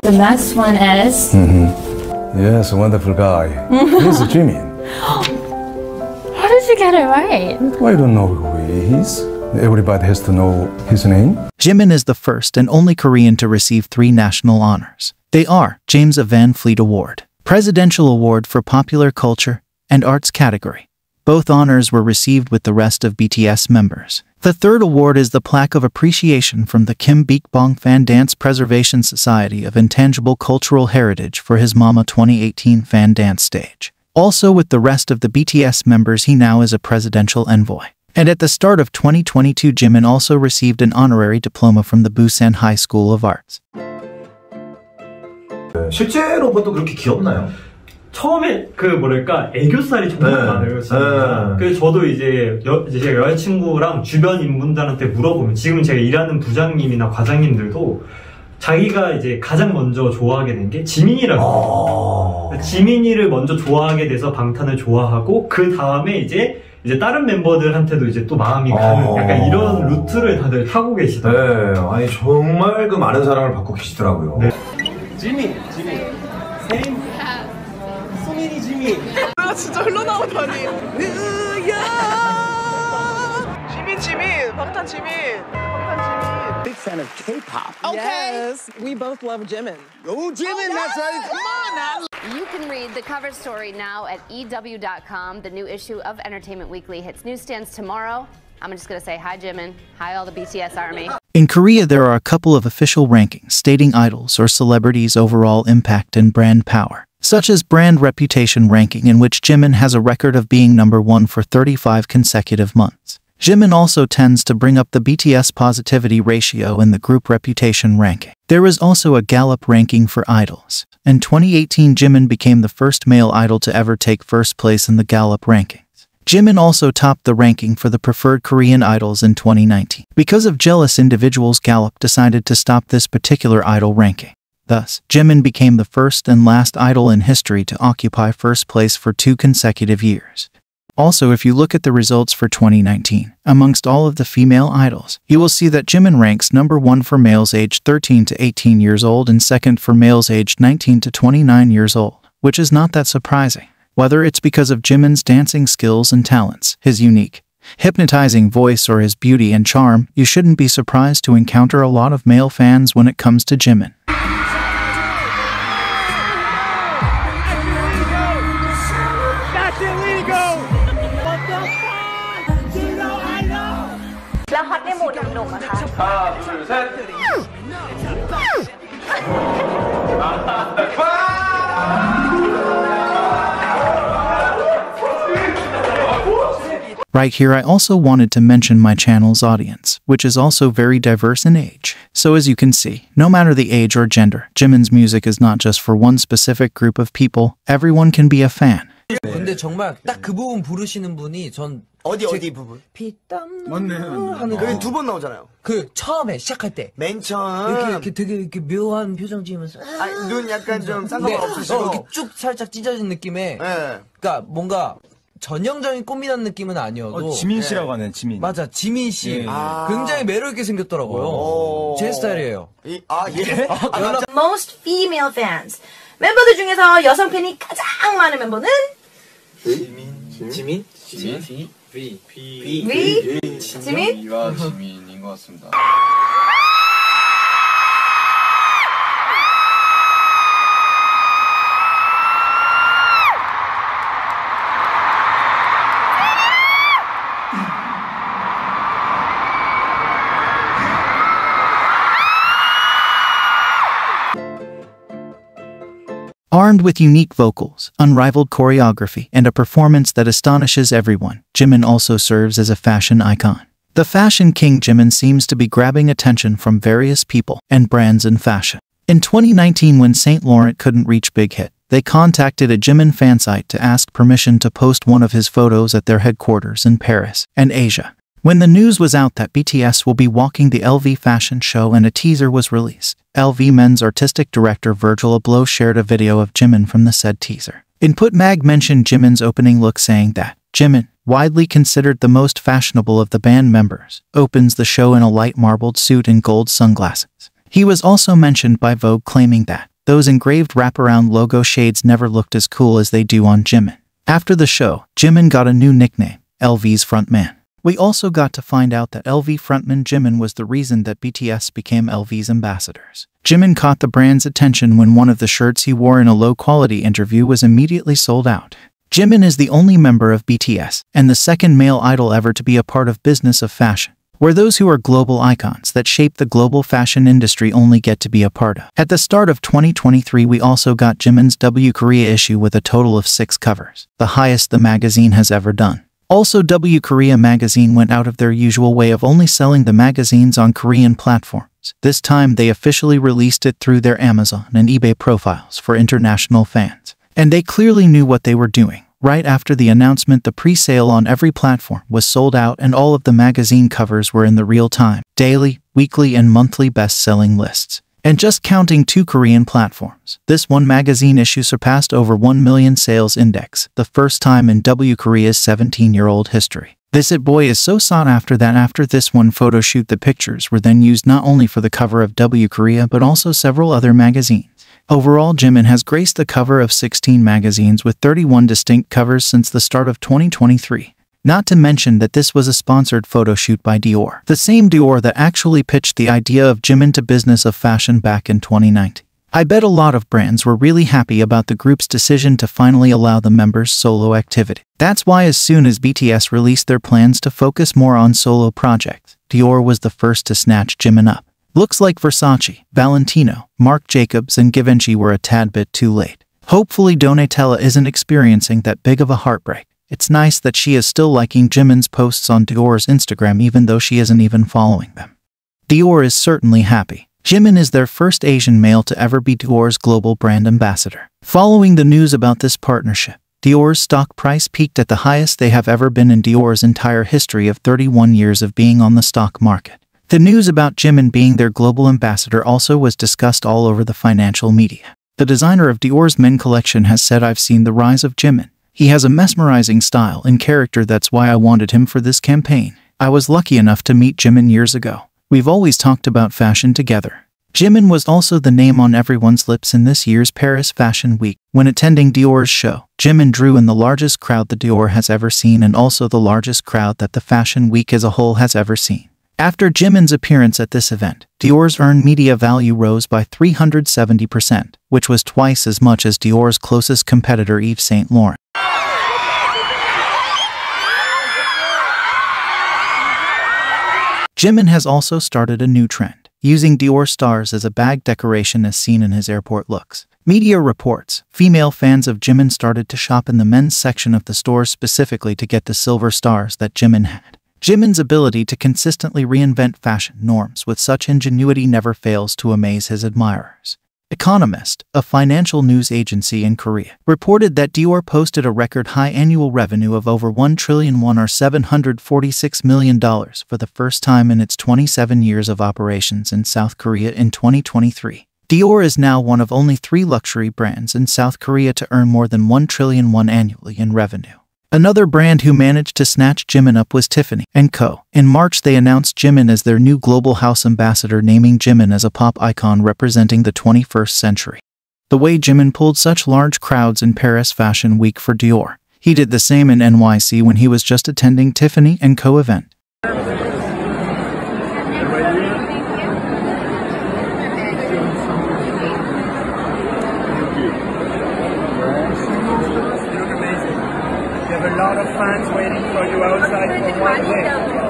The next one is... Yes, a wonderful guy. He's Jimin. How did you get it right? I don't know who he is. Everybody has to know his name. Jimin is the first and only Korean to receive 3 national honors. They are James Van Fleet Award, Presidential Award for Popular Culture, and Arts category. Both honors were received with the rest of BTS members. The third award is the Plaque of Appreciation from the Kim Bik-bong Fan Dance Preservation Society of Intangible Cultural Heritage for his Mama 2018 fan dance stage. Also with the rest of the BTS members, he now is a presidential envoy. And at the start of 2022, Jimin also received an honorary diploma from the Busan High School of Arts. 실제로 봐도 그렇게 귀엽나요? 처음에 애교살이 정말 많아요. 그래서 저도 이제 제가 여자친구랑 주변 인분들한테 물어보면, 지금 제가 일하는 부장님이나 과장님들도 자기가 이제 가장 먼저 좋아하게 된 게 지민이라고. 지민이를 먼저 좋아하게 돼서 방탄을 좋아하고, 그 다음에 이제 다른 멤버들한테도 이제 또 마음이 가는 약간 이런 루트를 다들 타고 계시더라고요. 네, 아니 정말 그 많은 사랑을 받고 계시더라고요. 네. 지민, 세임, 소민이 지민. 나 진짜 흘러나오다니. 지민, 방탄 지민. Big fan of K-pop. Okay. Yes, we both love Jimin. Oh, Jimin, that's right. Come on now. You can read the cover story now at EW.com. The new issue of Entertainment Weekly hits newsstands tomorrow. I'm just going to say hi, Jimin. Hi, all the BTS army. In Korea, there are a couple of official rankings stating idols or celebrities' overall impact and brand power, such as Brand Reputation ranking, in which Jimin has a record of being number 1 for 35 consecutive months. Jimin also tends to bring up the BTS positivity ratio in the group reputation ranking. There is also a Gallup ranking for idols. In 2018, Jimin became the first male idol to ever take first place in the Gallup rankings. Jimin also topped the ranking for the preferred Korean idols in 2019. Because of jealous individuals, Gallup decided to stop this particular idol ranking. Thus, Jimin became the first and last idol in history to occupy first place for 2 consecutive years. Also, if you look at the results for 2019, amongst all of the female idols, you will see that Jimin ranks number 1 for males aged 13 to 18 years old and second for males aged 19 to 29 years old, which is not that surprising. Whether it's because of Jimin's dancing skills and talents, his unique, hypnotizing voice, or his beauty and charm, you shouldn't be surprised to encounter a lot of male fans when it comes to Jimin. Right here, I also wanted to mention my channel's audience, which is also very diverse in age. So as you can see, no matter the age or gender, Jimin's music is not just for one specific group of people. Everyone can be a fan. 근데 정말 딱 그 부분 부르시는 분이 전 어디 부분? 피땀 맞네. 하는 그게 2번 나오잖아요. 그 처음에 시작할 때 맨 처음 이렇게 되게 이렇게 묘한 표정 지으면서 눈 약간 좀 상관없으시고 이렇게 쭉 살짝 찢어진 느낌의 네. 그러니까 뭔가 전형적인 꽃미남 느낌은 아니어도 지민 씨라고 하네, 지민. 맞아, 지민 씨. 예. 굉장히 매력 있게 생겼더라고요. 제 스타일이에요. 예? Most female fans. 멤버들 중에서 여성 팬이 가장 많은 멤버는 지민? V? V와 지민인 것 같습니다. Armed with unique vocals, unrivaled choreography, and a performance that astonishes everyone, Jimin also serves as a fashion icon. The fashion king Jimin seems to be grabbing attention from various people and brands in fashion. In 2019, when Saint Laurent couldn't reach big hit, they contacted a Jimin fan site to ask permission to post one of his photos at their headquarters in Paris and Asia. When the news was out that BTS will be walking the LV fashion show and a teaser was released, LV Men's artistic director Virgil Abloh shared a video of Jimin from the said teaser. Input Mag mentioned Jimin's opening look, saying that Jimin, widely considered the most fashionable of the band members, opens the show in a light marbled suit and gold sunglasses. He was also mentioned by Vogue, claiming that those engraved wraparound logo shades never looked as cool as they do on Jimin. After the show, Jimin got a new nickname, LV's frontman. We also got to find out that LV frontman Jimin was the reason that BTS became LV's ambassadors. Jimin caught the brand's attention when one of the shirts he wore in a low-quality interview was immediately sold out. Jimin is the only member of BTS, and the second male idol ever to be a part of business of fashion, where those who are global icons that shape the global fashion industry only get to be a part of. At the start of 2023, we also got Jimin's W Korea issue with a total of 6 covers, the highest the magazine has ever done. Also, W Korea magazine went out of their usual way of only selling the magazines on Korean platforms. This time, they officially released it through their Amazon and eBay profiles for international fans. And they clearly knew what they were doing. Right after the announcement, the pre-sale on every platform was sold out and all of the magazine covers were in the real-time, daily, weekly, and monthly best-selling lists. And just counting 2 Korean platforms, this one magazine issue surpassed over 1 million sales index, the first time in W Korea's 17-year-old history. This It Boy is so sought after that after this one photo shoot, the pictures were then used not only for the cover of W Korea but also several other magazines. Overall, Jimin has graced the cover of 16 magazines with 31 distinct covers since the start of 2023. Not to mention that this was a sponsored photo shoot by Dior, the same Dior that actually pitched the idea of Jimin to business of fashion back in 2019. I bet a lot of brands were really happy about the group's decision to finally allow the members' solo activity. That's why as soon as BTS released their plans to focus more on solo projects, Dior was the first to snatch Jimin up. Looks like Versace, Valentino, Marc Jacobs, and Givenchy were a tad bit too late. Hopefully Donatella isn't experiencing that big of a heartbreak. It's nice that she is still liking Jimin's posts on Dior's Instagram even though she isn't even following them. Dior is certainly happy. Jimin is their first Asian male to ever be Dior's global brand ambassador. Following the news about this partnership, Dior's stock price peaked at the highest they have ever been in Dior's entire history of 31 years of being on the stock market. The news about Jimin being their global ambassador also was discussed all over the financial media. The designer of Dior's men collection has said, "I've seen the rise of Jimin. He has a mesmerizing style and character, that's why I wanted him for this campaign. I was lucky enough to meet Jimin years ago. We've always talked about fashion together." Jimin was also the name on everyone's lips in this year's Paris Fashion Week. When attending Dior's show, Jimin drew in the largest crowd that Dior has ever seen and also the largest crowd that the Fashion Week as a whole has ever seen. After Jimin's appearance at this event, Dior's earned media value rose by 370%, which was twice as much as Dior's closest competitor Yves Saint Laurent. Jimin has also started a new trend, using Dior stars as a bag decoration as seen in his airport looks. Media reports, female fans of Jimin started to shop in the men's section of the stores specifically to get the silver stars that Jimin had. Jimin's ability to consistently reinvent fashion norms with such ingenuity never fails to amaze his admirers. Economist, a financial news agency in Korea, reported that Dior posted a record-high annual revenue of over 1 trillion won or $746 million for the first time in its 27 years of operations in South Korea in 2023. Dior is now one of only 3 luxury brands in South Korea to earn more than 1 trillion won annually in revenue. Another brand who managed to snatch Jimin up was Tiffany & Co. In March, they announced Jimin as their new global house ambassador, naming Jimin as a pop icon representing the 21st century. The way Jimin pulled such large crowds in Paris Fashion Week for Dior, he did the same in NYC when he was just attending Tiffany & Co. event. A lot of fans waiting for you outside for one day.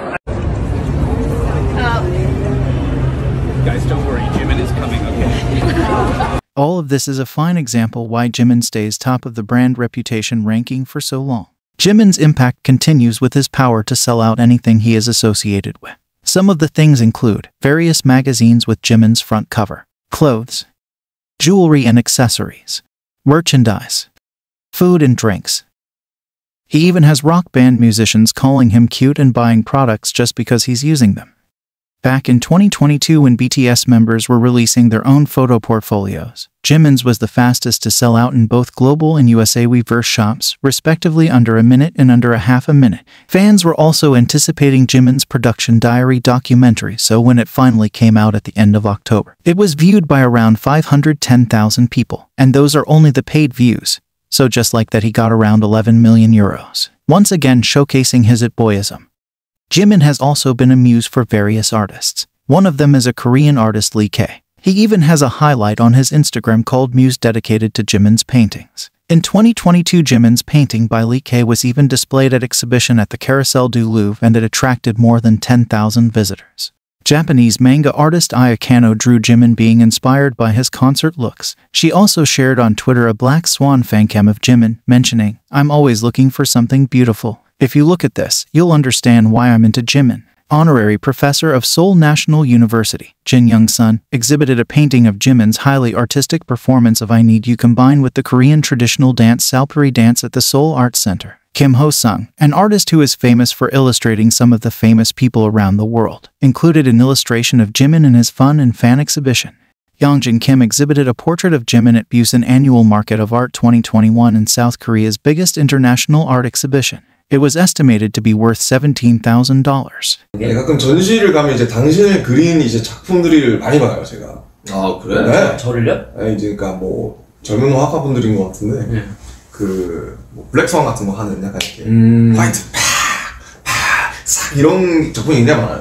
Guys, don't worry, Jimin is coming, okay? All of this is a fine example why Jimin stays top of the brand reputation ranking for so long. Jimin's impact continues with his power to sell out anything he is associated with. Some of the things include various magazines with Jimin's front cover, clothes, jewelry and accessories, merchandise, food and drinks. He even has rock band musicians calling him cute and buying products just because he's using them. Back in 2022 when BTS members were releasing their own photo portfolios, Jimin's was the fastest to sell out in both global and USA Weverse shops, respectively under a minute and under a half a minute. Fans were also anticipating Jimin's production diary documentary, so when it finally came out at the end of October, it was viewed by around 510,000 people, and those are only the paid views. So just like that, he got around 11 million euros, once again showcasing his it-boyism. Jimin has also been a muse for various artists. One of them is a Korean artist, Lee K. He even has a highlight on his Instagram called Muse dedicated to Jimin's paintings. In 2022, Jimin's painting by Lee K was even displayed at exhibition at the Carousel du Louvre, and it attracted more than 10,000 visitors. Japanese manga artist Aya Kano drew Jimin being inspired by his concert looks. She also shared on Twitter a Black Swan fancam of Jimin, mentioning, "I'm always looking for something beautiful. If you look at this, you'll understand why I'm into Jimin." Honorary professor of Seoul National University, Jin Young-sun, exhibited a painting of Jimin's highly artistic performance of I Need You combined with the Korean traditional dance Salpuri dance at the Seoul Arts Center. Kim Ho-sung, an artist who is famous for illustrating some of the famous people around the world, included an illustration of Jimin in his fun and fan exhibition. Yongjin Kim exhibited a portrait of Jimin at Busan Annual Market of Art 2021 in South Korea's biggest international art exhibition. It was estimated to be worth $17,000. 가끔 전시를 가면 이제 당신을 그린 이제 작품들을 많이 봐요, 제가. 아, 그래? 네. 저를요? 네, 이제 그러니까 뭐 젊은 화가분들인 것 같은데 뭐 블랙스완 같은 거 하는 약간 이렇게 화이트 싹 이런 작품이 굉장히 많아요.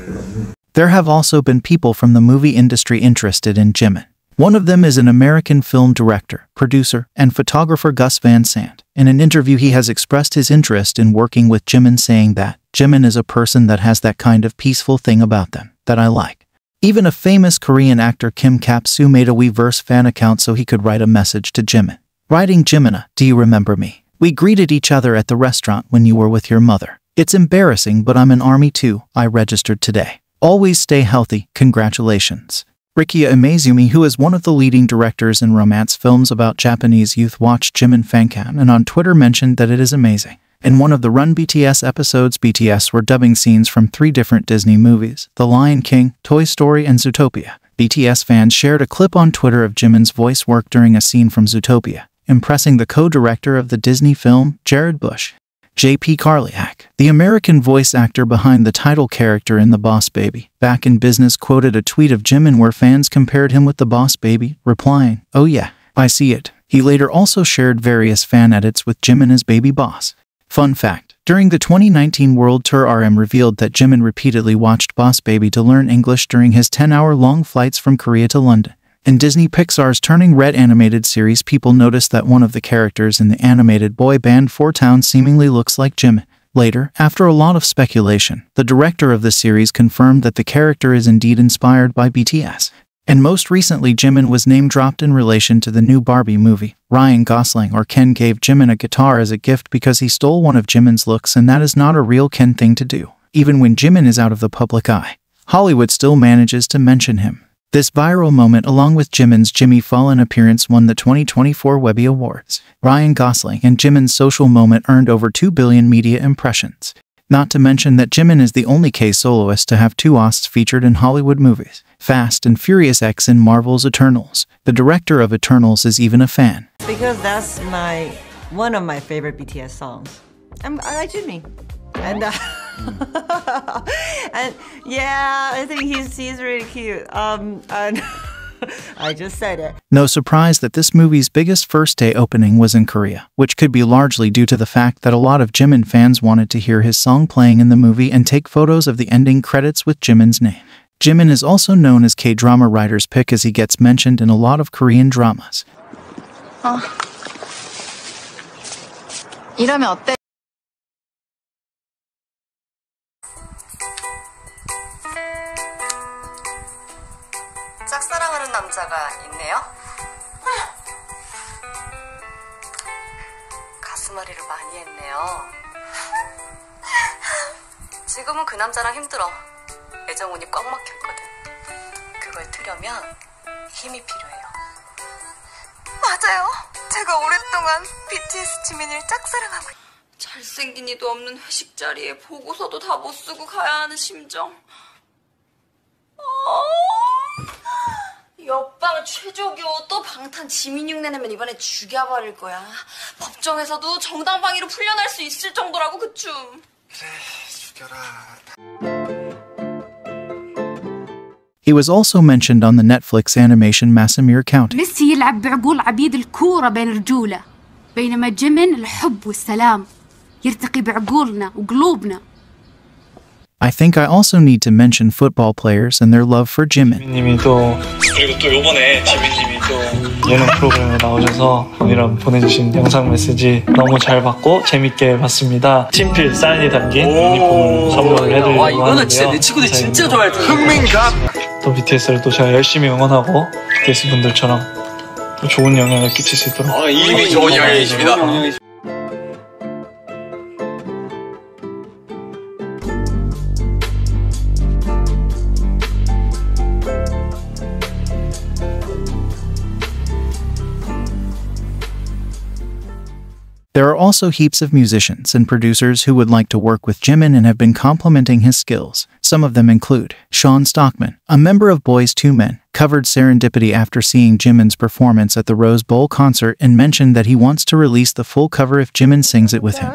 There have also been people from the movie industry interested in Jimin. One of them is an American film director, producer, and photographer Gus Van Sant. In an interview, he has expressed his interest in working with Jimin, saying that Jimin is a person that has that kind of peaceful thing about them that I like. Even a famous Korean actor Kim Kap-soo made a Weverse fan account so he could write a message to Jimin. Writing, "Jimina, do you remember me? We greeted each other at the restaurant when you were with your mother. It's embarrassing, but I'm in Army too. I registered today. Always stay healthy. Congratulations." Rikia Imazumi, who is one of the leading directors in romance films about Japanese youth, watched Jimin fancam and on Twitter mentioned that it is amazing. In one of the Run BTS episodes, BTS were dubbing scenes from 3 different Disney movies, The Lion King, Toy Story, and Zootopia. BTS fans shared a clip on Twitter of Jimin's voice work during a scene from Zootopia, impressing the co-director of the Disney film, Jared Bush. J.P. Karliak, the American voice actor behind the title character in The Boss Baby, Back in Business, quoted a tweet of Jimin where fans compared him with the Boss Baby, replying, "Oh yeah, I see it." He later also shared various fan edits with Jimin as Baby Boss. Fun fact, during the 2019 World Tour, RM revealed that Jimin repeatedly watched Boss Baby to learn English during his 10-hour-long flights from Korea to London. In Disney Pixar's Turning Red animated series, people noticed that one of the characters in the animated boy band Four Towns seemingly looks like Jimin. Later, after a lot of speculation, the director of the series confirmed that the character is indeed inspired by BTS. And most recently, Jimin was name-dropped in relation to the new Barbie movie. Ryan Gosling or Ken gave Jimin a guitar as a gift because he stole one of Jimin's looks, and that is not a real Ken thing to do. Even when Jimin is out of the public eye, Hollywood still manages to mention him. This viral moment, along with Jimin's Jimmy Fallon appearance, won the 2024 Webby Awards. Ryan Gosling and Jimin's social moment earned over 2 billion media impressions. Not to mention that Jimin is the only K-soloist to have 2 Osts featured in Hollywood movies, Fast and Furious X and Marvel's Eternals. The director of Eternals is even a fan. Because that's one of my favorite BTS songs. I like Jimmy. And and yeah, I think he's really cute. And I just said it. No surprise that this movie's biggest first-day opening was in Korea, which could be largely due to the fact that a lot of Jimin fans wanted to hear his song playing in the movie and take photos of the ending credits with Jimin's name. Jimin is also known as K-drama writer's pick, as he gets mentioned in a lot of Korean dramas. 이러면 어때? 짝사랑하는 남자가 있네요? 가슴앓이를 많이 했네요. 지금은 그 남자랑 힘들어. 애정운이 꽉 막혀있거든. 그걸 트려면 힘이 필요해요. 맞아요. 제가 오랫동안 BTS 지민이를 짝사랑하고 잘생긴 이도 없는 회식 자리에 보고서도 다 못 쓰고 가야 하는 심정. 옆방 최조교 또 방탄 지민 흉내 내면 이번에 죽여버릴 거야. 법정에서도 정당방위로 풀려날 수 있을 정도라고 그 춤. 그래, 죽여라. He was also mentioned on the Netflix animation Massamir County. ميسي يلعب بعقول عبيد الكورة بين رجوله، بينما جيمين الحب والسلام يرتقي بعقولنا وقلوبنا. I think I also need to mention football players and their love for Jimin. 지민님이 그리고 또 요번에 지민님이 또 예능 프로그램에 나오셔서 이런 보내주신 영상 메시지 너무 잘 받고 재밌게 봤습니다. 친필 사인이 담긴 유니폼을 선물을 해드리려고 하는데요. 이거는 진짜 내 친구들이 진짜 좋아할 텐데. 흥민갑. 또 BTS를 또 제가 열심히 응원하고 BTS 분들처럼 또 좋은 영향을 끼칠 수 있도록. 이미 좋은 영향이십니다. There are also heaps of musicians and producers who would like to work with Jimin and have been complimenting his skills. Some of them include Sean Stockman, a member of Boyz II Men, covered Serendipity after seeing Jimin's performance at the Rose Bowl concert and mentioned that he wants to release the full cover if Jimin sings it with him.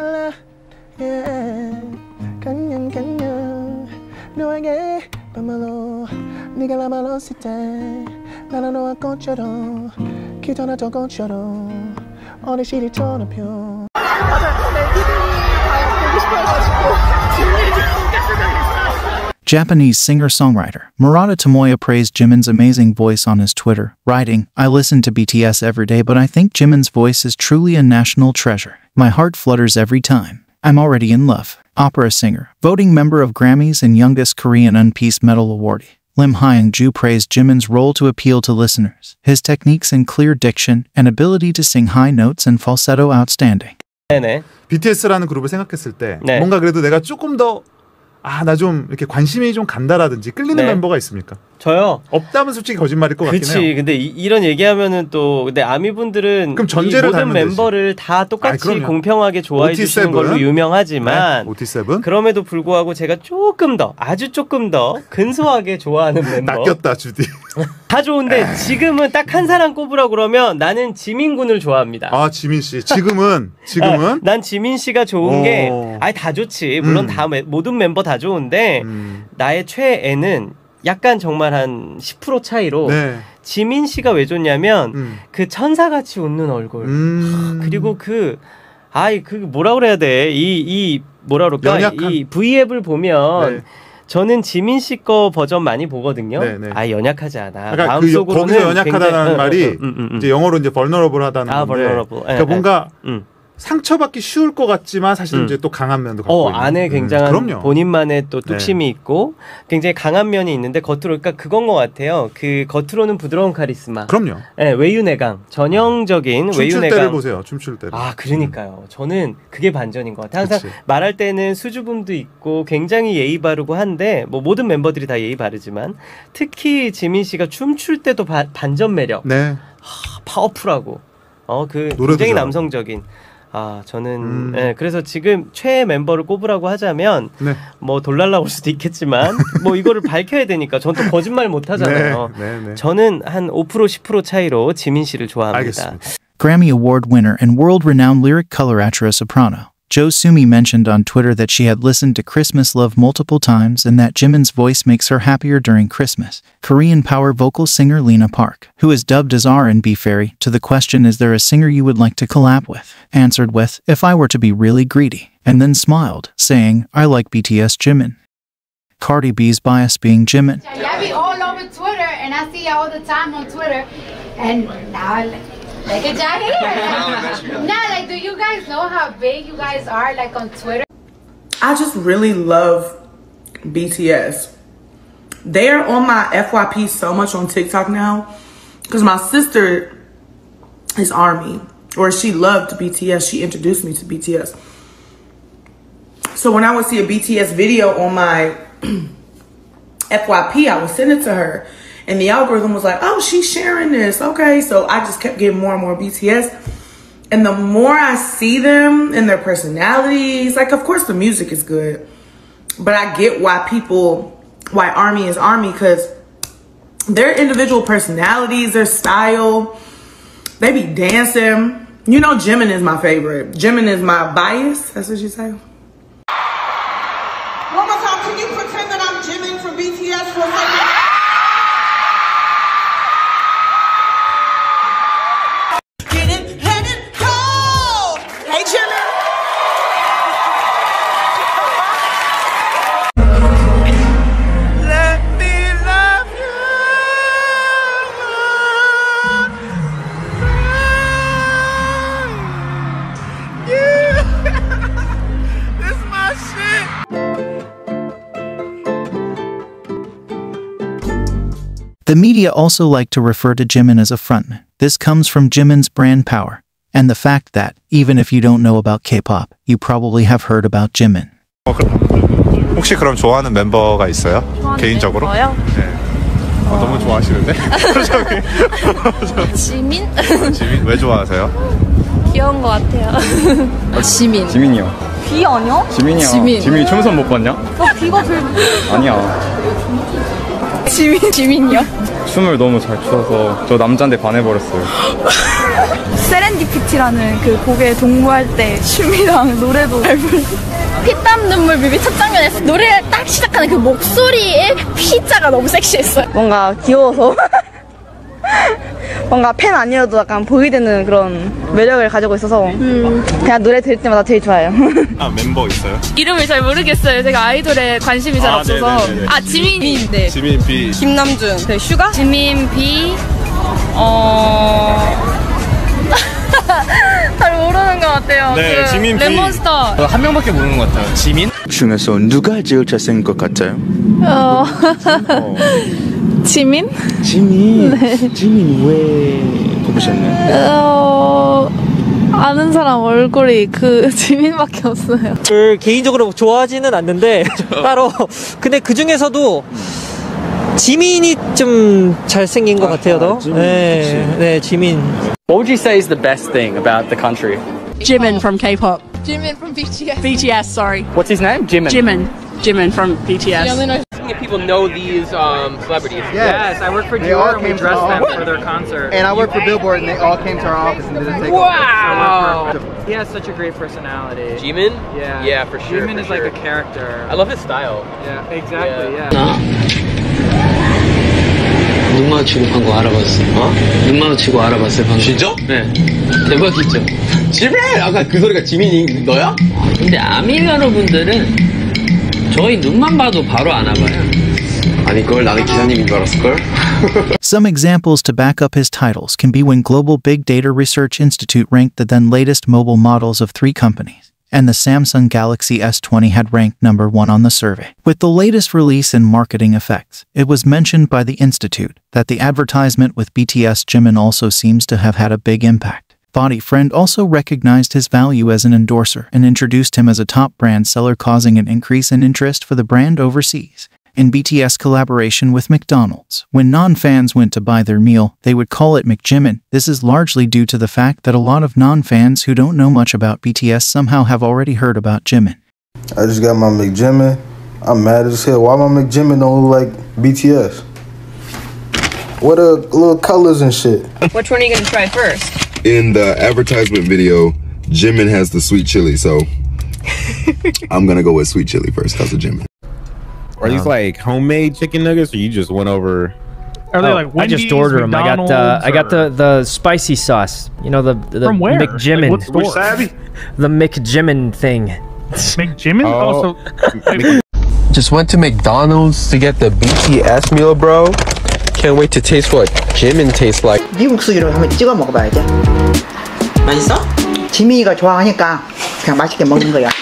어느 시리 전화표 Japanese singer-songwriter Murata Tomoya praised Jimin's amazing voice on his Twitter, writing, "I listen to BTS every day, but I think Jimin's voice is truly a national treasure. My heart flutters every time. I'm already in love." Opera singer, voting member of Grammys and youngest Korean Unpeace Medal awardee Lim Hyung-ju praised Jimin's role to appeal to listeners, his techniques in clear diction and ability to sing high notes and falsetto outstanding. 네네. BTS라는 그룹을 생각했을 때 네. 뭔가 그래도 내가 조금 더 나 좀 이렇게 관심이 좀 간다라든지 끌리는 네. 멤버가 있습니까? 저요? 없다면 솔직히 거짓말일 것 같긴 해요. 그치. 근데 이런 얘기하면은 또 근데 아미분들은 그럼 전제를 모든 달면 멤버를 다 똑같이 공평하게 좋아해 주시는 걸로 유명하지만 네, OT7 그럼에도 불구하고 제가 조금 더 아주 조금 더 근소하게 좋아하는 멤버 낚였다 주디. 다 좋은데 지금은 딱 한 사람 꼽으라 그러면 나는 지민 군을 좋아합니다. 아 지민 씨 지금은 난 지민 씨가 좋은 게 아니 다 좋지. 물론 다 모든 멤버 다 좋은데 나의 최애는 약간 정말 한 10% 차이로 네. 지민 씨가 왜 좋냐면 그 천사같이 웃는 얼굴 그리고 그 뭐라 그래야 돼? 이 뭐라 그럴까? 연약한... 이 V앱을 보면 네. 저는 지민 씨 거 버전 많이 보거든요. 네, 네. 연약하지 않아. 그러니까 마음속으로는 거기서 연약하다는 굉장히, 말이 이제 영어로 이제 vulnerable하다는 건데. vulnerable. 그러니까 뭔가 상처받기 쉬울 것 같지만 사실 이제 또 강한 면도 갖고 있는. 안에 굉장한 그럼요. 본인만의 또 뚝심이 있고 굉장히 강한 면이 있는데 겉으로 그러니까 그건 것 같아요. 그 겉으로는 부드러운 카리스마. 그럼요. 네, 외유내강. 전형적인 춤출 외유내강. 때를 보세요. 춤출 때를. 그러니까요. 저는 그게 반전인 것 같아요. 항상 말할 때는 수줍음도 있고 굉장히 예의 바르고 한데 뭐 모든 멤버들이 다 예의 바르지만 특히 지민 씨가 춤출 때도 반전 매력. 네. 파워풀하고 굉장히 남성적인. 저는 그래서 지금 최애 멤버를 꼽으라고 하자면 뭐 돌날 나올 수도 있겠지만 뭐 이거를 밝혀야 되니까 전 또 거짓말 못 하잖아요. 네. 저는 한 5% 10% 차이로 지민 씨를 좋아합니다. 알겠습니다. Grammy Award winner and world-renowned lyric coloratura soprano Jo Sumi mentioned on Twitter that she had listened to Christmas Love multiple times and that Jimin's voice makes her happier during Christmas. Korean power vocal singer Lena Park, who is dubbed as R&B Fairy, to the question, "Is there a singer you would like to collab with?" answered with, "If I were to be really greedy," and then smiled, saying, "I like BTS Jimin." Cardi B's bias being Jimin. Y'all be all over Twitter, and I see y'all all the time on Twitter, and now look at y'all here. Now, like, do you guys know how big you guys are, like, on Twitter? I just really love BTS. They're on my FYP so much on TikTok now because my sister is ARMY, or she loved BTS. She introduced me to BTS. So when I would see a BTS video on my FYP, I would send it to her. And the algorithm was like, oh, she's sharing this. Okay, so I just kept getting more and more BTS. And the more I see them and their personalities, like, of course, the music is good. But I get why ARMY is ARMY, because their individual personalities, their style, they be dancing. You know, Jimin is my favorite. Jimin is my bias. That's what you say. One more time, can you pretend that I'm Jimin from BTS for a second? Get it, let it go! Hey, Jimin! Let me love you! Yeah! This is my shit! The media also like to refer to Jimin as a frontman. This comes from Jimin's brand power, and the fact that, even if you don't know about K-pop, you probably have heard about Jimin. 혹시 그럼 좋아하는 멤버가 있어요? 개인적으로? 멤버요? 네. 너무 좋아하시는데? 지민? 지민? 왜 좋아하세요? 귀여운 것 같아요. 지민. 지민이요. 비 아니야? 지민이야. 지민이 춤선 못 봤냐? 비가 제일 아니야. 지민이요? 춤을 너무 잘 춰서 저 남자한테 반해버렸어요. 세렌디피티라는 그 곡에 동무할 때 춤이랑 노래도 잘 불러. 피땀 눈물 뮤비 첫 장면에서 노래를 딱 시작하는 그 목소리에 피자가 너무 섹시했어요. 뭔가 귀여워서 뭔가 팬 아니어도 약간 보이되는 그런 매력을 가지고 있어서 그냥 노래 들을 때마다 되게 좋아요. 아, 멤버 있어요? 이름을 잘 모르겠어요. 제가 아이돌에 관심이 잘 없어서. 네네네네. 아, 지민인데. 지민 B. 김남준. 그 슈가? 지민 B. 잘 모르는 것 같아요. 네, 지민 B. 랩몬스터. 한 명밖에 모르는 것 같아요. 지민? 중에서 누가 제일 잘생긴 것 같아요? 지민? 지민. 네. 지민 왜 뽑으셨나요? 아는 사람 얼굴이 그 지민밖에 없어요. 개인적으로 좋아하지는 않는데 따로 근데 그 중에서도 지민이 좀 잘생긴 것 같아요, 너. 네, 지민. What would you say is the best thing about the country? Jimin from K-pop. Jimin from BTS. BTS, sorry. What's his name? Jimin. Jimin from BTS. If people know these celebrities. Yes, I work for Dior and we dressed them for their concert. And I work for Billboard and they all came to our office and didn't take Wow! He has such a great personality. Jimin? Yeah. Yeah, for sure. Jimin is like a character. I love his style. Yeah, exactly, yeah. 눈 마주치고 방금 알아봤어. 어? 눈 마주치고 알아봤어요 방금. 진짜? 네. 대박이죠. 지민! 아까 그 소리가 지민이 너야? 근데 아미가노 분들은 저희 눈만 봐도 바로 알아봐요. 아니걸 나는 기사님인 줄 알았을걸? Some examples to back up his titles can be when Global Big Data Research Institute ranked the then latest mobile models of 3 companies, and the Samsung Galaxy S20 had ranked number 1 on the survey. With the latest release in marketing effects, it was mentioned by the Institute that the advertisement with BTS Jimin also seems to have had a big impact. Body Friend also recognized his value as an endorser and introduced him as a top brand seller, causing an increase in interest for the brand overseas. In BTS collaboration with McDonald's, when non-fans went to buy their meal, they would call it McJimin. This is largely due to the fact that a lot of non-fans who don't know much about BTS somehow have already heard about Jimin. I just got my McJimin. I'm mad as hell. Why my McJimin don't look like BTS? What are little colors and shit? Which one are you gonna try first? In the advertisement video, Jimin has the sweet chili, so I'm gonna go with sweet chili first because of Jimin. Are these like homemade chicken nuggets, or you just went over? Are they like Wendy's, I just ordered them. I got the spicy sauce. You know the From where? McJimin. Like what store? The McJimin thing. McJimin? Oh. Just went to McDonald's to get the BTS meal, bro. Can't wait to taste what Jimin tastes like. 미국 수기로 한번 찍어 먹어봐야지. 맛있어? 지민이가 좋아하니까 그냥 맛있게 먹는 거야.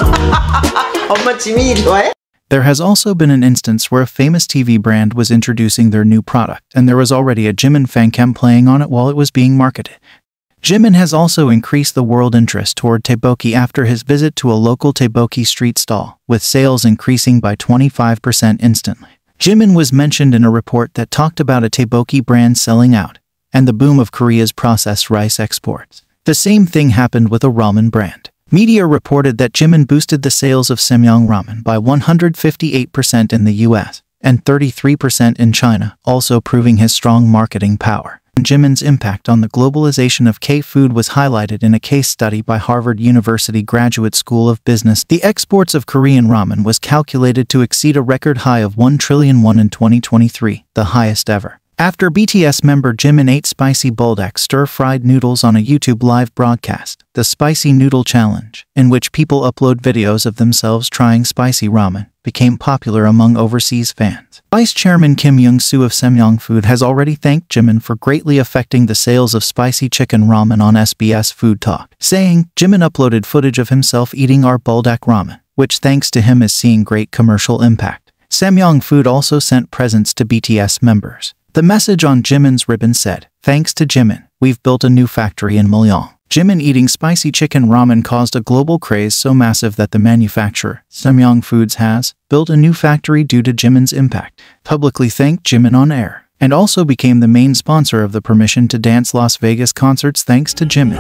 엄마 지민이 좋아해? There has also been an instance where a famous TV brand was introducing their new product, and there was already a Jimin fancam playing on it while it was being marketed. Jimin has also increased the world interest toward Tteokbokki after his visit to a local Tteokbokki street stall, with sales increasing by 25% instantly. Jimin was mentioned in a report that talked about a Tteokbokki brand selling out, and the boom of Korea's processed rice exports. The same thing happened with a ramen brand. Media reported that Jimin boosted the sales of Samyang ramen by 158% in the US, and 33% in China, also proving his strong marketing power. Jimin's impact on the globalization of K-food was highlighted in a case study by Harvard University Graduate School of Business. The exports of Korean ramen was calculated to exceed a record high of 1 trillion won in 2023, the highest ever. After BTS member Jimin ate spicy buldak stir-fried noodles on a YouTube live broadcast, the Spicy Noodle Challenge, in which people upload videos of themselves trying spicy ramen, became popular among overseas fans. Vice Chairman Kim Young-soo of Samyang Food has already thanked Jimin for greatly affecting the sales of spicy chicken ramen on SBS Food Talk, saying, "Jimin uploaded footage of himself eating our buldak ramen, which thanks to him is seeing great commercial impact." Samyang Food also sent presents to BTS members. The message on Jimin's ribbon said, "Thanks to Jimin, we've built a new factory in Mulyong." Jimin eating spicy chicken ramen caused a global craze so massive that the manufacturer, Samyang Foods, has built a new factory due to Jimin's impact, publicly thanked Jimin on air, and also became the main sponsor of the Permission to Dance Las Vegas concerts thanks to Jimin.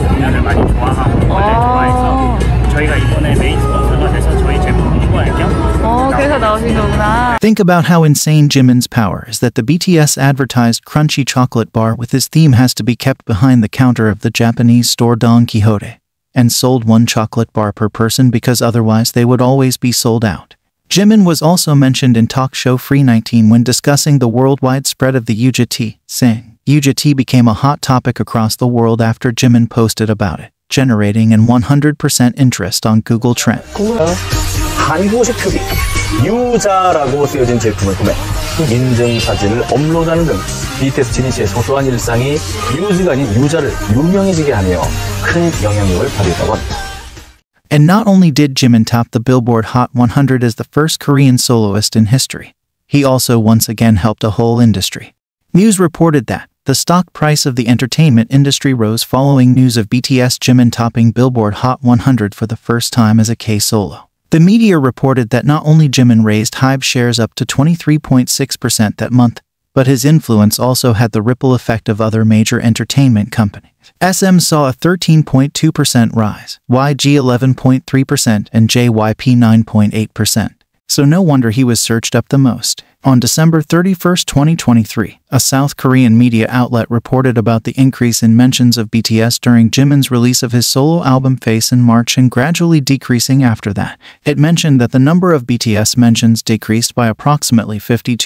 Think about how insane Jimin's power is that the BTS advertised crunchy chocolate bar with his theme has to be kept behind the counter of the Japanese store Don Quixote, and sold one chocolate bar per person because otherwise they would always be sold out. Jimin was also mentioned in talk show Free 19 when discussing the worldwide spread of the Yuja tea, saying, "Yuja tea became a hot topic across the world after Jimin posted about it, generating an 100% interest on Google Trends." 한국식 표기 유자라고 쓰여진 제품을 구매, 인증사진을 업로드하는 등 BTS 지민 씨의 소소한 일상이 유즈가 아닌 유자를 유명해지게 하며 큰 영향력을 발휘했다고 합니다. And not only did Jimin top the Billboard Hot 100 as the first Korean soloist in history, he also once again helped a whole industry. News reported that the stock price of the entertainment industry rose following news of BTS Jimin topping Billboard Hot 100 for the first time as a K-solo. The media reported that not only Jimin raised HYBE shares up to 23.6% that month, but his influence also had the ripple effect of other major entertainment companies. SM saw a 13.2% rise, YG 11.3%, and JYP 9.8%. So no wonder he was searched up the most. On December 31, 2023, a South Korean media outlet reported about the increase in mentions of BTS during Jimin's release of his solo album Face in March and gradually decreasing after that. It mentioned that the number of BTS mentions decreased by approximately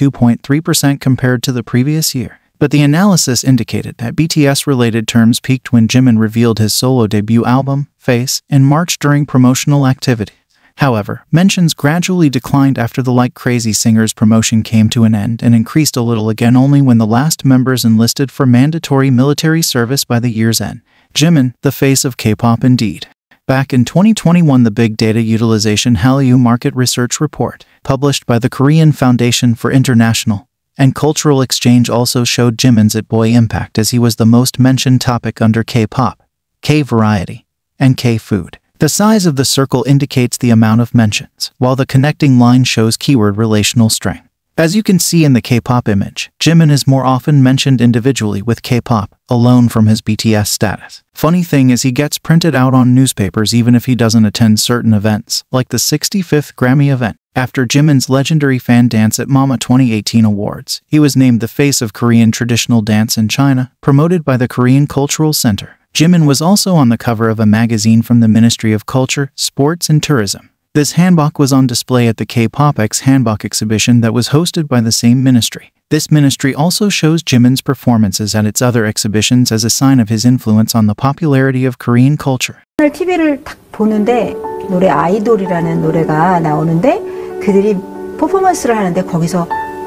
52.3% compared to the previous year. But the analysis indicated that BTS-related terms peaked when Jimin revealed his solo debut album, Face, in March during promotional activities. However, mentions gradually declined after the Like Crazy Singers promotion came to an end and increased a little again only when the last members enlisted for mandatory military service by the year's end. Jimin, the face of K-pop indeed. Back in 2021, the Big Data Utilization Hallyu Market Research Report, published by the Korean Foundation for International and Cultural Exchange, also showed Jimin's boy impact as he was the most mentioned topic under K-pop, K-variety, and K-food. The size of the circle indicates the amount of mentions, while the connecting line shows keyword relational strength. As you can see in the K-pop image, Jimin is more often mentioned individually with K-pop, alone from his BTS status. Funny thing is he gets printed out on newspapers even if he doesn't attend certain events, like the 65th Grammy event. After Jimin's legendary fan dance at Mama 2018 Awards, he was named the face of Korean traditional dance in China, promoted by the Korean Cultural Center. Jimin was also on the cover of a magazine from the Ministry of Culture, Sports and Tourism. This hanbok was on display at the K-pop X Hanbok exhibition that was hosted by the same ministry. This ministry also shows Jimin's performances at its other exhibitions as a sign of his influence on the popularity of Korean culture. TV를 딱 보는데 노래 아이돌이라는 노래가 나오는데 그들이 퍼포먼스를 하는데 거기서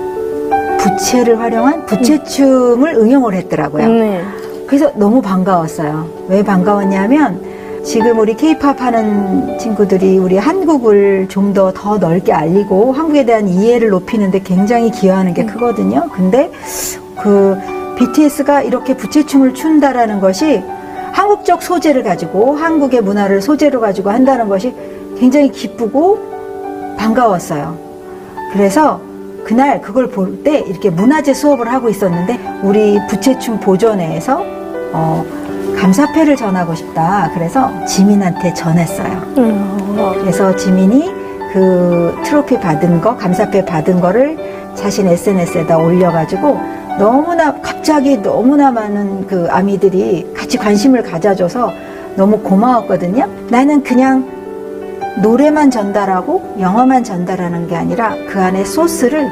부채를 활용한 부채춤을 응용을 했더라고요. 그래서 너무 반가웠어요. 왜 반가웠냐면 지금 우리 K-팝 하는 친구들이 우리 한국을 좀 더 넓게 알리고 한국에 대한 이해를 높이는 데 굉장히 기여하는 게 크거든요. 근데 그 BTS가 이렇게 부채춤을 춘다라는 것이 한국적 소재를 가지고 한국의 문화를 소재로 가지고 한다는 것이 굉장히 기쁘고 반가웠어요. 그래서 그날 그걸 볼 때 이렇게 문화재 수업을 하고 있었는데 우리 부채춤 보존회에서 감사패를 전하고 싶다. 그래서 지민한테 전했어요. 그래서 지민이 그 트로피 받은 거, 감사패 받은 거를 자신 SNS에다 올려가지고 너무나 갑자기 너무나 많은 그 아미들이 같이 관심을 가져줘서 너무 고마웠거든요. 나는 그냥 노래만 전달하고 영어만 전달하는 게 아니라 그 안에 소스를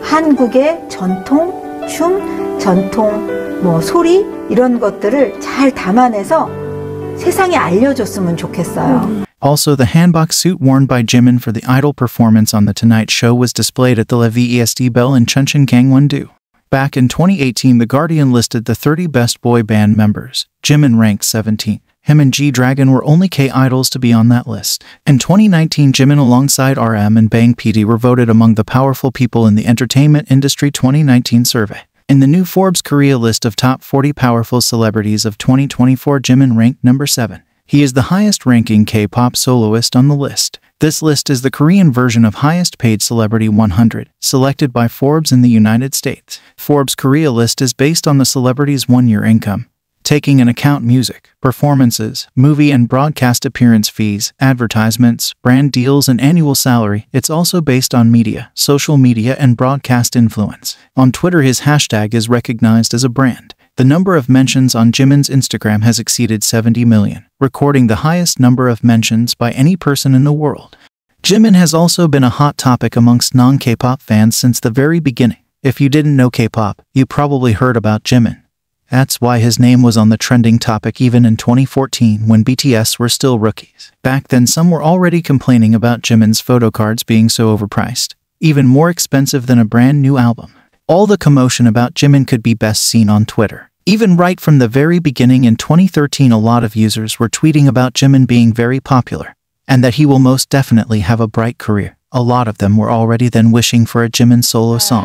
한국의 전통 춤, 전통 뭐 소리 이런 것들을 잘 담아내서 세상에 알려줬으면 좋겠어요. Also, the hanbok suit worn by Jimin for the Idol performance on The Tonight Show was displayed at the Le VESD Bell in Chuncheon, Gangwon-do. Back in 2018, The Guardian listed the 30 best boy band members. Jimin ranked 17th. Him and G-Dragon were only K-idols to be on that list. In 2019, Jimin alongside RM and Bang PD were voted among the powerful people in the entertainment industry 2019 survey. In the new Forbes Korea list of top 40 powerful celebrities of 2024, Jimin ranked number 7. He is the highest-ranking K-pop soloist on the list. This list is the Korean version of Highest Paid Celebrity 100, selected by Forbes in the United States. Forbes Korea list is based on the celebrity's one-year income, taking into account music, performances, movie and broadcast appearance fees, advertisements, brand deals, and annual salary. It's also based on media, social media, and broadcast influence. On Twitter, his hashtag is recognized as a brand. The number of mentions on Jimin's Instagram has exceeded 70 million, recording the highest number of mentions by any person in the world. Jimin has also been a hot topic amongst non-K-pop fans since the very beginning. If you didn't know K-pop, you probably heard about Jimin. That's why his name was on the trending topic even in 2014 when BTS were still rookies. Back then, some were already complaining about Jimin's photo cards being so overpriced, even more expensive than a brand new album. All the commotion about Jimin could be best seen on Twitter. Even right from the very beginning in 2013, a lot of users were tweeting about Jimin being very popular, and that he will most definitely have a bright career. A lot of them were already then wishing for a Jimin solo song.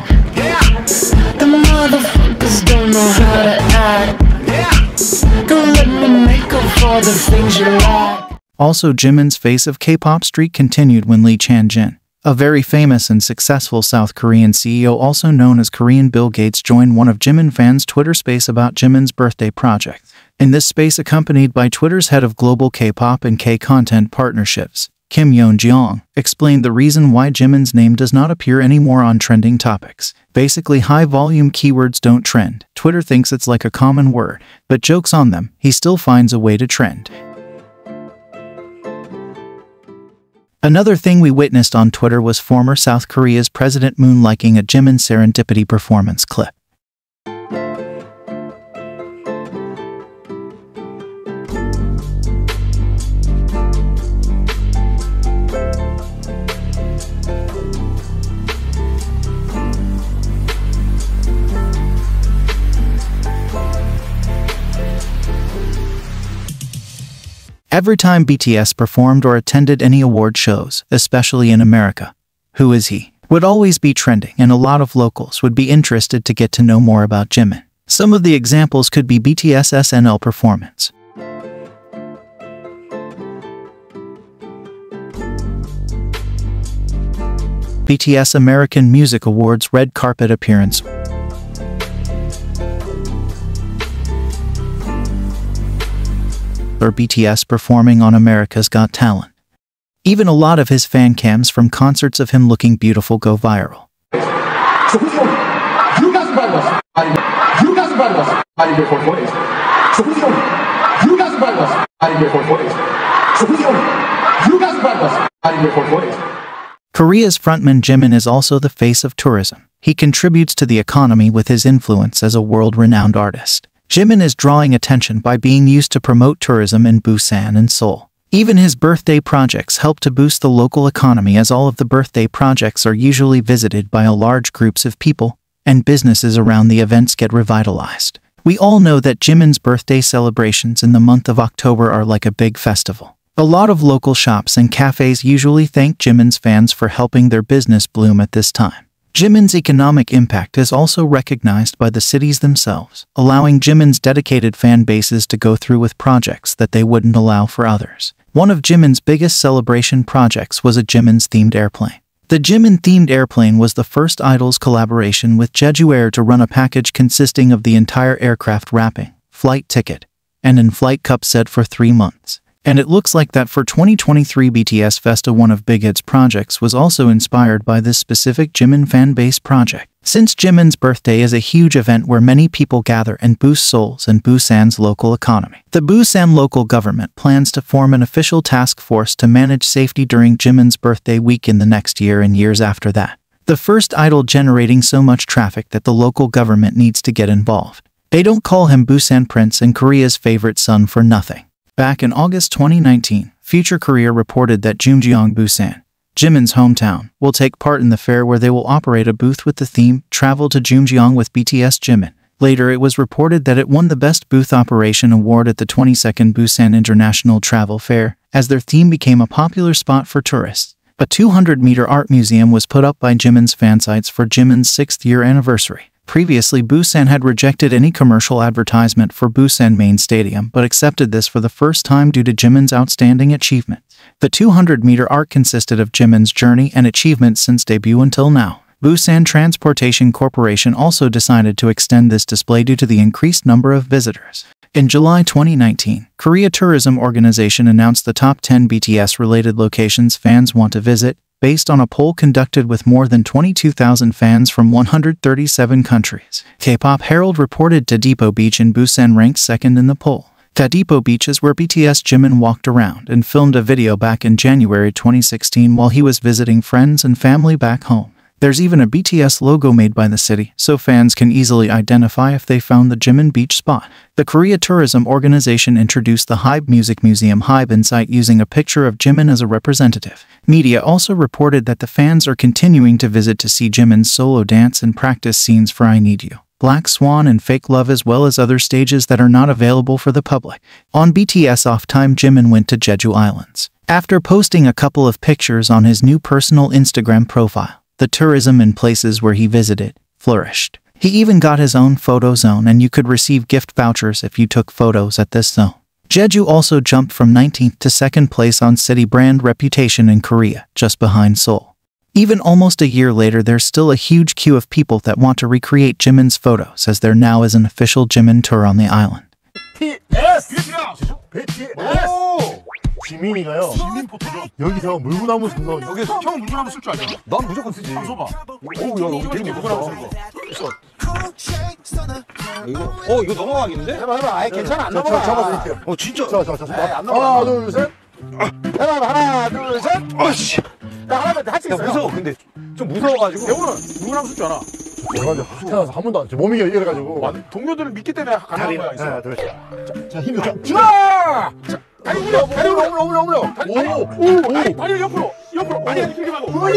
The motherfuckers don't know how to act. Don't let me make up for the things you like. Also, Jimin's Face of K-pop streak continued when Lee Chan-jin, a very famous and successful South Korean CEO also known as Korean Bill Gates, joined one of Jimin fans' Twitter space about Jimin's birthday project. In this space, accompanied by Twitter's head of global K-pop and K-content partnerships, Kim Yeon-jeong, explained the reason why Jimin's name does not appear anymore on trending topics. Basically, high-volume keywords don't trend. Twitter thinks it's like a common word, but joke's on them, he still finds a way to trend. Another thing we witnessed on Twitter was former South Korea's President Moon liking a Jimin Serendipity performance clip. Every time BTS performed or attended any award shows, especially in America, "Who is he?" would always be trending, and a lot of locals would be interested to get to know more about Jimin. Some of the examples could be BTS SNL performance, BTS American Music Awards red carpet appearance, or BTS performing on America's Got Talent. Even a lot of his fan cams from concerts of him looking beautiful go viral. Korea's frontman Jimin is also the face of tourism. He contributes to the economy with his influence as a world-renowned artist. Jimin is drawing attention by being used to promote tourism in Busan and Seoul. Even his birthday projects help to boost the local economy, as all of the birthday projects are usually visited by large groups of people, and businesses around the events get revitalized. We all know that Jimin's birthday celebrations in the month of October are like a big festival. A lot of local shops and cafes usually thank Jimin's fans for helping their business bloom at this time. Jimin's economic impact is also recognized by the cities themselves, allowing Jimin's dedicated fan bases to go through with projects that they wouldn't allow for others. One of Jimin's biggest celebration projects was a Jimin's themed airplane. The Jimin-themed airplane was the first Idol's collaboration with Jeju Air to run a package consisting of the entire aircraft wrapping, flight ticket, and in-flight cup set for 3 months. And it looks like that for 2023 BTS Festa, one of Big Hit's projects was also inspired by this specific Jimin fan base project. Since Jimin's birthday is a huge event where many people gather and boost Seoul's and Busan's local economy, the Busan local government plans to form an official task force to manage safety during Jimin's birthday week in the next year and years after that. The first idol generating so much traffic that the local government needs to get involved. They don't call him Busan Prince and Korea's favorite son for nothing. Back in August 2019, Future Korea reported that Jungjeong Busan, Jimin's hometown, will take part in the fair where they will operate a booth with the theme Travel to Jungjeong with BTS Jimin. Later, it was reported that it won the Best Booth Operation award at the 22nd Busan International Travel Fair, as their theme became a popular spot for tourists. A 200-meter art museum was put up by Jimin's fansites for Jimin's 6th year anniversary. Previously, Busan had rejected any commercial advertisement for Busan Main Stadium but accepted this for the first time due to Jimin's outstanding achievement. The 200-meter art consisted of Jimin's journey and achievements since debut until now. Busan Transportation Corporation also decided to extend this display due to the increased number of visitors. In July 2019, Korea Tourism Organization announced the top 10 BTS-related locations fans want to visit, based on a poll conducted with more than 22,000 fans from 137 countries. K-pop Herald reported Daejeon Beach in Busan ranked second in the poll. Daejeon Beach is where BTS Jimin walked around and filmed a video back in January 2016 while he was visiting friends and family back home. There's even a BTS logo made by the city, so fans can easily identify if they found the Jimin Beach spot. The Korea Tourism Organization introduced the Hybe Music Museum Hybe Insight using a picture of Jimin as a representative. Media also reported that the fans are continuing to visit to see Jimin's solo dance and practice scenes for I Need You, Black Swan and Fake Love, as well as other stages that are not available for the public. On BTS off time, Jimin went to Jeju Islands. After posting a couple of pictures on his new personal Instagram profile, the tourism in places where he visited flourished. He even got his own photo zone, and you could receive gift vouchers if you took photos at this zone. Jeju also jumped from 19th to 2nd place on city brand reputation in Korea, just behind Seoul. Even almost a year later, there's still a huge queue of people that want to recreate Jimin's photos, as there now is an official Jimin tour on the island. 지민이가요. 지민 포토죠. 여기서 물구나무 쓴 거. 여기서 형 물구나무 쓸 줄 알잖아. 난 무조건 쓰지. 써봐. 오, 야, 여기 되게 물구나무 쓴 거. 이거, 이거 넘어가겠는데? 해봐. 아예 괜찮아. 안 넘어가. 잡아드릴게요. 진짜. 자. 안 넘어가. 하나, 둘, 셋. 해봐. 하나, 둘, 셋. 아씨. 나 하나만 할 수 있어요. 무서워. 근데 좀 무서워가지고. 대우는 물구나무 쓸 줄 알아. 내가 태어나서 한 번도 안 쳐. 몸이 이래가지고. 동료들은 믿기 때문에 가능한 거야. 하나, 둘, 셋. 자, 힘을 줘. 자! 다리 올려! 다리 올려! 다리 옆으로! 많이 이렇게 하고!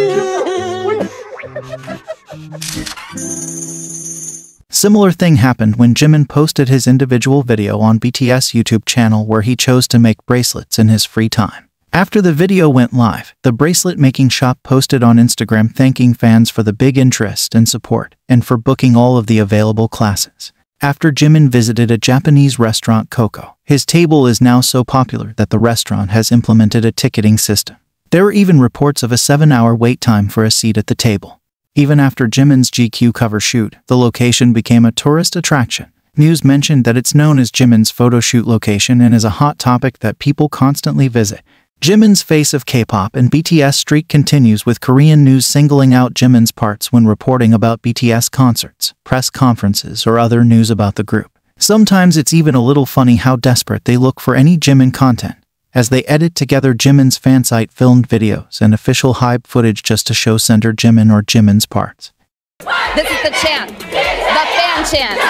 Similar thing happened when Jimin posted his individual video on BTS YouTube channel where he chose to make bracelets in his free time. After the video went live, the bracelet making shop posted on Instagram thanking fans for the big interest and support, and for booking all of the available classes. After Jimin visited a Japanese restaurant Coco, his table is now so popular that the restaurant has implemented a ticketing system. There are even reports of a 7-hour wait time for a seat at the table. Even after Jimin's GQ cover shoot, the location became a tourist attraction. News mentioned that it's known as Jimin's photo shoot location and is a hot topic that people constantly visit. Jimin's Face of K-pop and BTS streak continues, with Korean news singling out Jimin's parts when reporting about BTS concerts, press conferences, or other news about the group. Sometimes it's even a little funny how desperate they look for any Jimin content, as they edit together Jimin's fansite filmed videos and official Hybe footage just to show center Jimin or Jimin's parts. This is the chant, the fan chant.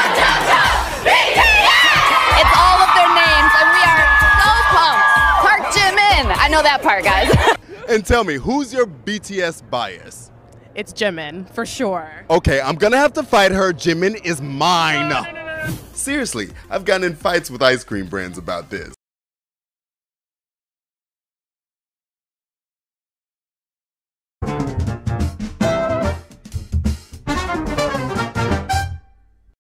It's all of their names, and we are so pumped. Park Jimin. I know that part, guys. And tell me, who's your BTS bias? It's Jimin, for sure. Okay, I'm gonna have to fight her. Jimin is mine. No. Seriously, I've gotten in fights with ice cream brands about this.